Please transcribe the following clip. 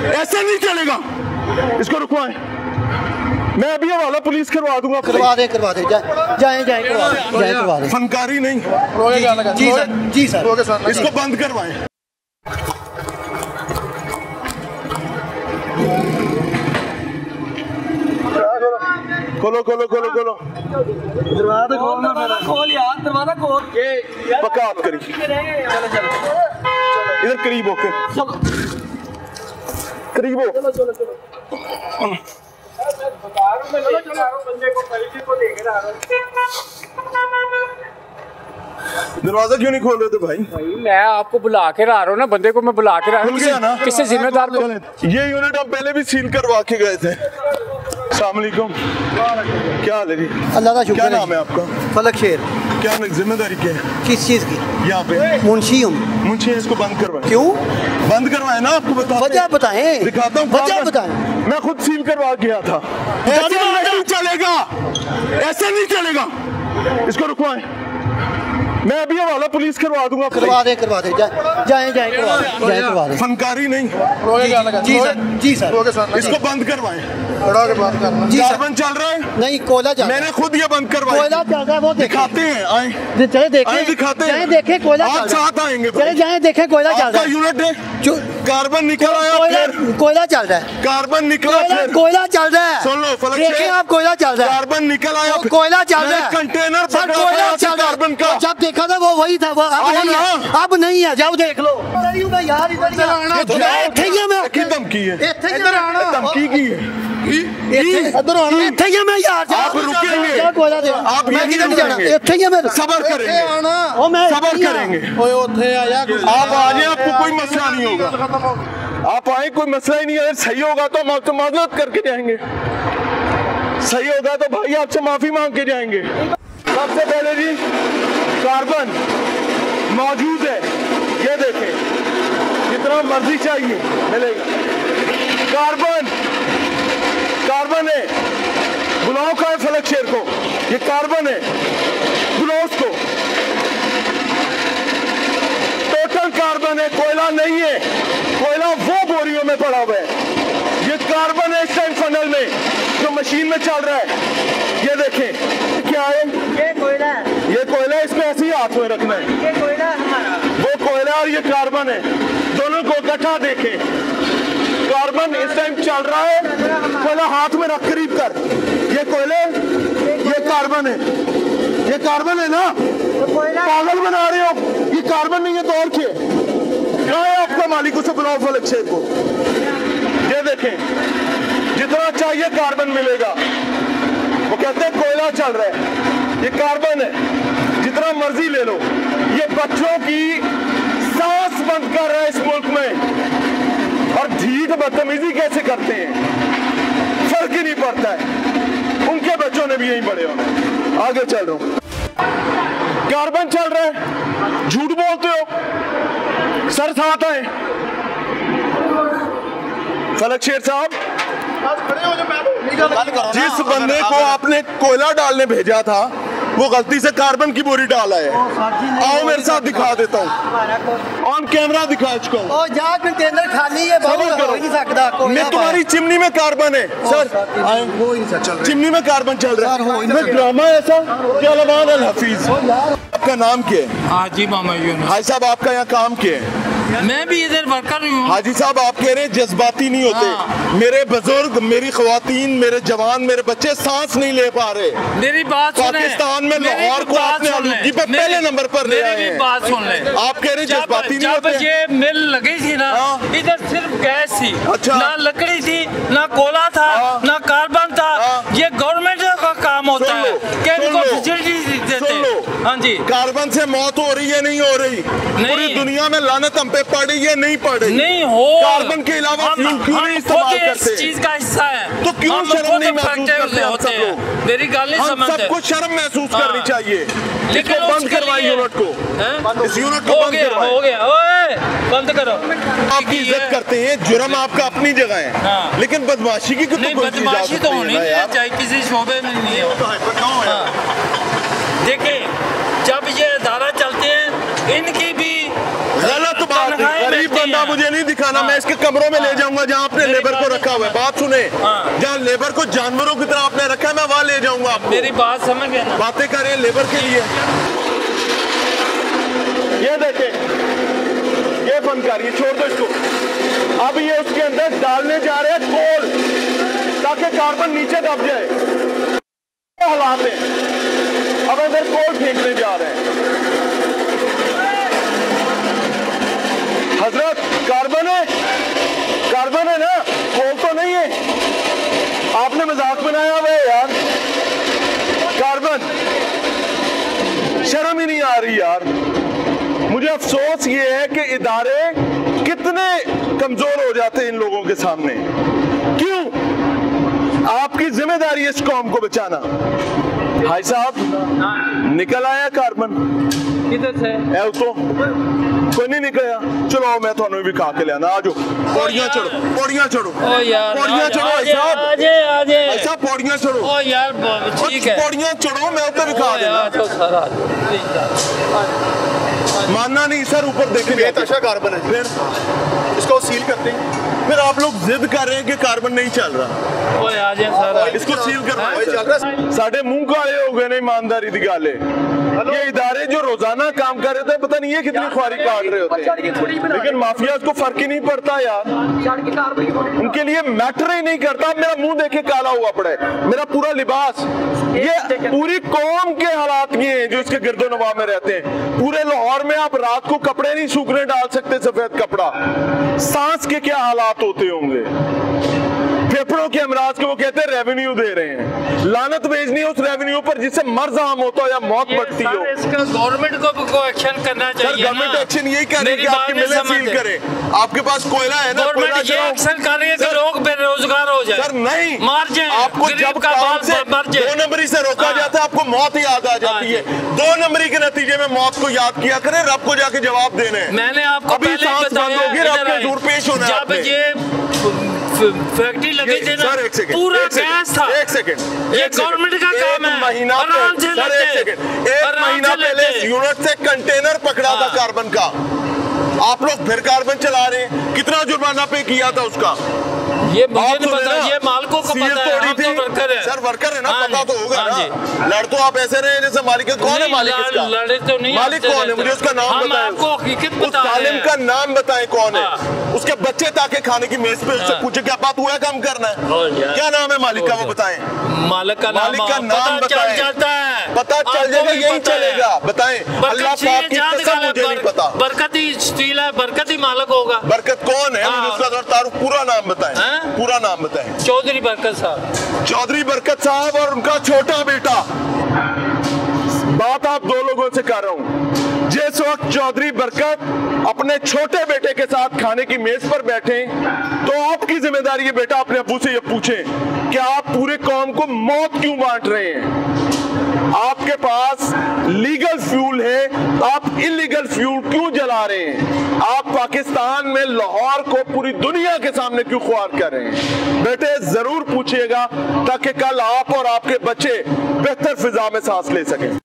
ऐसा नहीं चलेगा, इसको रुकवाएं। मैं अभी हवाला पुलिस करवा दूंगा। करवा दे करवा दे। फनकारी नहीं। जी सर इसको बंद करवाएं। खोलो दरवाजा खोल यार, दरवाजा खोल। पक्का आप करिए, इधर करीब होके करीब हो। दरवाजा क्यों नहीं खोल रहे थे भाई? मैं आपको बुला के ला रहा हूँ ना, बंदे को मैं बुला के ला रहा हूँ। किससे जिम्मेदार को? ये यूनिट हम पहले भी सील करवा के गए थे। अस्सलाम वालेकुम, क्या हाल है जी? अल्लाह का शुक्र। क्या नाम है आपका? फलक शेर। क्या जिम्मेदारी क्या है? किस चीज़ की? यहाँ पे मुंशी हूँ। मुंशी है, इसको बंद करवाएं। क्यों बंद करवाएं ना? आपको बता वजह बताएं। दिखाता हूँ वजह बताएं। मैं खुद सील करवा गया था। ऐसा नहीं चलेगा, ऐसा नहीं चलेगा, इसको रुकवाएं। मैं अभी हवाला पुलिस करवा दूंगा। करवा दे करवा दे। फनकारी नहीं। जी सर इसको बंद करवाएं। कार्बन चल रहा है? नहीं, कोयला चल रहा है। मैंने खुद ये बंद करवाया। कोयला चल रहा है, वो दिखाते हैं। आए चले देखें, दिखाते हैं। देखें कोयला आप साथ आएंगे? चले जाएं देखें कोयला चल रहा है। यूनिट है, कार्बन निकल आया, कोयला चल रहा है। कार्बन निकला, कोयला चल रहा है। सुन लो फलक, देखें आप, कोयला चल रहा है। कार्बन निकल आया, कोयला चल रहा है। कंटेनर कोयला चल कार्बन का। जब देखा था वो वही था, वो अब नहीं है। जाओ देख लो यार, धमकी है, इधर आना, धमकी की है। मैं यार आप रुकेंगे, आप नहीं जाना, सबर करेंगे, सबर करेंगे। आप आ जाए, आपको कोई मसला नहीं होगा। आप आए, कोई मसला ही नहीं है। सही होगा तो हम आपसे माजरत करके जाएंगे, सही होगा तो भाई आपसे माफी मांग के जाएंगे। सबसे पहले जी, कार्बन मौजूद है, ये देखें, जितना मर्जी चाहिए मिलेगा। कार्बन है, बुलाओ का है फलक शेर को, ये कार्बन है, बुलाओ उसको। टोटल कार्बन है, कोयला नहीं है। कोयला वो बोरियों में पड़ा हुआ है, ये कार्बन है इस टाइम फनल में जो मशीन में चल रहा है। ये देखें क्या है, ये कोयला है, इसमें ऐसे ही हाथ में रखना है। ये कोयला हमारा, वो कोयला और ये कार्बन है, दोनों को इकट्ठा देखें। कार्बन इस टाइम चल रहा है, कोयला हाथ में रख, करीब कर। ये कोयले, ये कार्बन है, ये कार्बन है ना? पागल बना रहे हो, ये कार्बन नहीं है तो और क्या? कहाँ है आपका मालिक? उसे बुलाओ फलक शेर को। ये देखें, जितना चाहिए कार्बन मिलेगा। वो कहते हैं कोयला चल रहा है, ये कार्बन है, जितना मर्जी ले लो। ये बच्चों की सांस बंद कर रहा है इस मुल्क में, और ढीठ बदतमीजी कैसे करते हैं, फर्क ही नहीं पड़ता है। उनके बच्चों ने भी यही पढ़े होंगे। आगे चल रहा हूं, कार्बन चल रहा है, झूठ बोलते हो, सर साथ आए। फलक शेर साहब, जिस बंदे को आपने कोयला डालने भेजा था, वो गलती से कार्बन की बोरी डाला है। आओ मेरे साथ दिखा देता हूँ, ऑन कैमरा दिखा चुका हूँ। कंटेनर खाली है, हो नहीं सकता। मैं तुम्हारी चिमनी में कार्बन है सर, चिमनी में कार्बन चल रहा है। ड्रामा ऐसा क्या? लमान अल हफीज। आपका नाम क्या है? हाजी मामा यूनुस। हाजी साहब, आपका यहाँ काम क्या है? मैं भी इधर वर्कर हूँ। हाजी साहब, आप कह रहे हैं जज्बाती नहीं होते। हाँ। मेरे बुजुर्ग, मेरी ख्वातीन, मेरे जवान, मेरे बच्चे सांस नहीं ले पा रहे। मेरी बात सुने। पाकिस्तान में लाहौर को आपने आलूगी पे पहले नंबर पर ले आए हैं। बात सुन ले। आप कह रहे हैं जज्बाती नहीं होते। जब ये मिल लगी थी ना, इधर सिर्फ गैस थी, अच्छा, ना लकड़ी थी, ना कोला था, ना कार्बन था। ये गवर्नमेंट का काम होता है कि इनको फैसिलिटीज देते। हाँ जी, कार्बन से मौत हो रही है, नहीं हो रही? पूरी दुनिया में लानत हम पे पड़ रही है, नहीं पड़ रही? नहीं हो। कार्बन के अलावा फ्यूल क्यों नहीं इस्तेमाल करते? इस चीज का हिस्सा है, तो क्यों शर्म नहीं महसूस करते होते हैं? मेरी गाल नहीं समझते। हम सबको शर्म महसूस करनी चाहिए। लेकिन बंद करवाइए यूनिट को, इस यूनिट को बंद करवाइए। हो गया, ओए बंद करो। आपकी इज्जत करते हैं, जुर्म आपका अपनी जगह है, लेकिन बदमाशी की बदमाशी तो होनी नहीं है, चाहे किसी शोबे में नहीं है। देखिए, जब ये अदारा चलता देते हैं इनकी भी गलत बात है। गरीब बंदा मुझे नहीं दिखाना, मैं इसके कमरों में ले जाऊंगा जहाँ आपने लेबर को रखा हुआ है। बात सुने, जहाँ लेबर को जानवरों की तरह आपने रखा है मैं वहाँ ले जाऊंगा आपको। मेरी बात समझ गए ना? बातें कर रहे हैं लेबर के लिए। ये देखें, ये फनकार, ये छोड़ दो इसको। अब ये उसके अंदर डालने जा रहे हैं कोल ताकि कार्बन नीचे दब जाए। हालात है, अब अंदर कोल फेंकने जा रहे हैं। हजरत कार्बन है ना, कोल तो नहीं है। आपने मजाक बनाया हुआ है यार। कार्बन, शर्म ही नहीं आ रही यार। मुझे अफसोस ये है कि इदारे कितने कमजोर हो जाते हैं इन लोगों के सामने। क्यों? आपकी जिम्मेदारी है इस कौम को बचाना। भाई साहब, निकल आया कार्बन किधर से? तो कोई नहीं निकला। चलो मैं थानू भी खा के लिया। आजो पौड़ियां चढ़ो, पौड़ियां चढ़ो, पौड़ियां चढ़ो भाई साहब, भाई साहब पौड़ियां चढ़ो। ओ यार ठीक है, पौड़ियां चढ़ो, मैं उधर भी खा देना। मानना नहीं सर, ऊपर देखें बेतहाशा कार्बन है। फिर इसको सील करते हैं। फिर आप लोग जिद कर रहे हैं कि कार्बन नहीं चल रहा। ओए आ जाए सर, इसको सील करवाओ। साढ़े मुंह काले हो गए ने ईमानदारी दी गल है। ये इदारे जो रोजाना काम कर रहे थे, पता नहीं है कितनी ख्वारी काट रहे होते हैं, लेकिन माफिया को फर्क ही नहीं पड़ता यार। उनके लिए मैटर ही नहीं करता। मेरा मुंह देखे काला हुआ पड़ा है, मेरा पूरा लिबास। ये पूरी कौम के हालात ये हैं जो इसके गिरदोनवा में रहते हैं। पूरे लाहौर में आप रात को कपड़े नहीं सूखने डाल सकते, सफेद कपड़ा। सांस के क्या हालात होते होंगे। फेफड़ों के अमराज के वो कहते हैं रेवेन्यू दे रहे हैं। लानत भेजनी है उस रेवेन्यू पर जिससे मर्ज आम होता हो या मौत बढ़ती हो। इसका गवर्नमेंट को एक्शन करना चाहिए। गवर्नमेंट एक्शन यही करे कि आपकी मिलें सील करे। आपके पास कोयला है ना, गवर्नमेंट ये एक्शन कर रही है कि लोग बेरोजगार हो जाए। सर नहीं, मार जाए। आपको जब काम से 2 नंबरी से रोका जाता है, आपको मौत याद आ जाती है। 2 नंबरी के नतीजे में मौत को याद किया करें, रब को जाके जवाब देने। मैंने आपको अभी सांस बंद होगी, रब के दूर पेश होना है। जब ये फैक्ट्री लगी थी ना, पूरा गैस था। एक सेकंड, ये गवर्नमेंट का काम है। महीना आराम से लेते, एक महीना पहले यूनिट से कंटेनर पकड़ा था कार्बन का। आप लोग फिर कार्बन चला रहे हैं। कितना जुर्माना पे किया था उसका? ये मुझे नहीं पता, ये मालिकों को पता है। हम तो वर्कर है। सर वर्कर है ना, पता तो होगा ना। लड़ तो आप ऐसे रहे जैसे मालिक। कौन है मालिक इसका? लड़े तो नहीं। मालिक कौन है? मुझे उसका नाम बताएं। आपको हकीकत पता है। उस जालिम का नाम बताएं कौन है। उसके बच्चे ताकि खाने की मेज पे उससे पूछे क्या बात हुआ, काम करना है। क्या नाम है मालिक का, वो बताएं। मालिक का नाम बताएं। चलता है, पता चल जाएगा, यही चलेगा। बताएं। अल्लाह पाक की कसम मुझे नहीं पता। बरकत ही स्टील है, बरकत ही मालिक होगा। बरकत कौन है? मुझे उसका तारुफ पूरा नाम बताएं। पूरा नाम बताएं। चौधरी बरकत साहब। चौधरी बरकत साहब और उनका छोटा बेटा। बात आप 2 लोगों से कर रहा हूं। जिस वक्त चौधरी बरकत अपने छोटे बेटे के साथ खाने की मेज पर बैठे, तो आपकी जिम्मेदारी है बेटा अपने अब्बू से ये पूछें कि आप पूरे कौम को मौत क्यों बांट रहे हैं। आपके पास लीगल फ्यूल है, आप इलीगल फ्यूल क्यों जला रहे हैं। आप पाकिस्तान में लाहौर को पूरी दुनिया के सामने क्यों ख्वार कर रहे हैं। बेटे जरूर पूछिएगा ताकि कल आप और आपके बच्चे बेहतर फिजा में सांस ले सकें।